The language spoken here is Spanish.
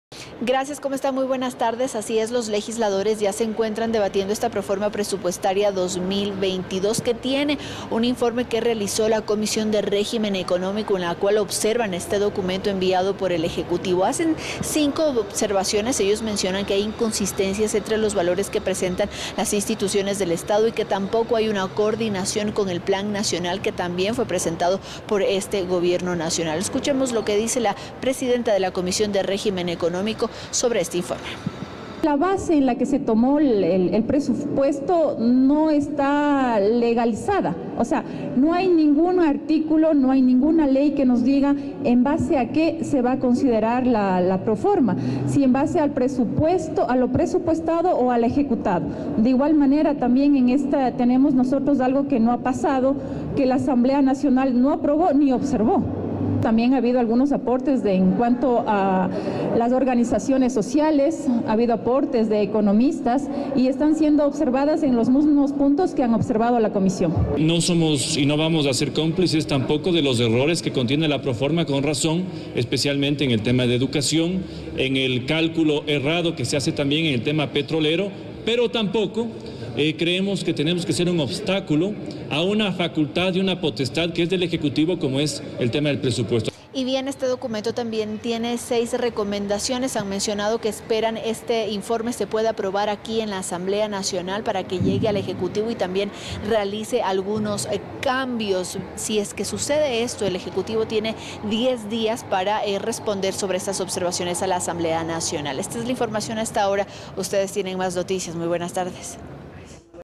Gracias, ¿cómo está? Muy buenas tardes. Así es, los legisladores ya se encuentran debatiendo esta proforma presupuestaria 2022 que tiene un informe que realizó la Comisión de Régimen Económico, en la cual observan este documento enviado por el Ejecutivo. Hacen 5 observaciones. Ellos mencionan que hay inconsistencias entre los valores que presentan las instituciones del Estado y que tampoco hay una coordinación con el Plan Nacional que también fue presentado por este gobierno nacional. Escuchemos lo que dice la presidenta de la Comisión de Régimen Económico sobre este informe. La base en la que se tomó el presupuesto no está legalizada, o sea, no hay ningún artículo, no hay ninguna ley que nos diga en base a qué se va a considerar la proforma, si en base al presupuesto, a lo presupuestado o al ejecutado. De igual manera, también en esta tenemos nosotros algo que no ha pasado, que la Asamblea Nacional no aprobó ni observó. También ha habido algunos aportes en cuanto a las organizaciones sociales, ha habido aportes de economistas y están siendo observadas en los mismos puntos que han observado la Comisión. No somos y no vamos a ser cómplices tampoco de los errores que contiene la proforma, con razón, especialmente en el tema de educación, en el cálculo errado que se hace también en el tema petrolero, pero tampoco creemos que tenemos que ser un obstáculo a una facultad y una potestad que es del Ejecutivo, como es el tema del presupuesto. Y bien, este documento también tiene 6 recomendaciones. Han mencionado que esperan este informe se pueda aprobar aquí en la Asamblea Nacional para que llegue al Ejecutivo y también realice algunos cambios. Si es que sucede esto, el Ejecutivo tiene 10 días para responder sobre estas observaciones a la Asamblea Nacional. Esta es la información hasta ahora. Ustedes tienen más noticias. Muy buenas tardes.